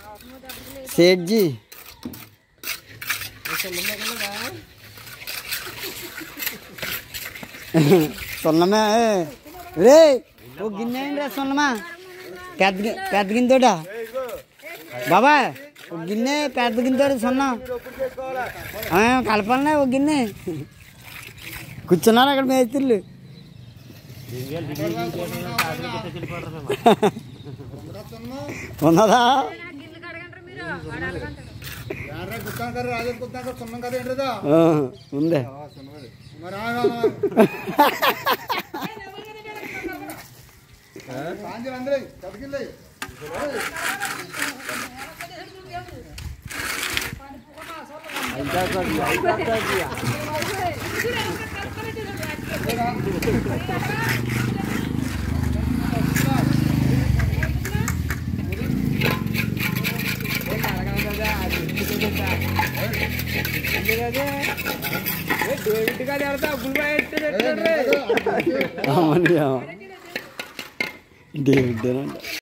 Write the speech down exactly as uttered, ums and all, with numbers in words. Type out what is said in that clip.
सेठ जी सोनमा रे वो गिन्ने रे सोनमा पेद पेद गिंदोटा बाबा वो गिन्ने पेद गिंदोरे सोना हाँ कलपना वो गिन्ने కూర్చున్నారా అక్కడ మేస్త్రీలు ఉన్నదా ఉందే डेविड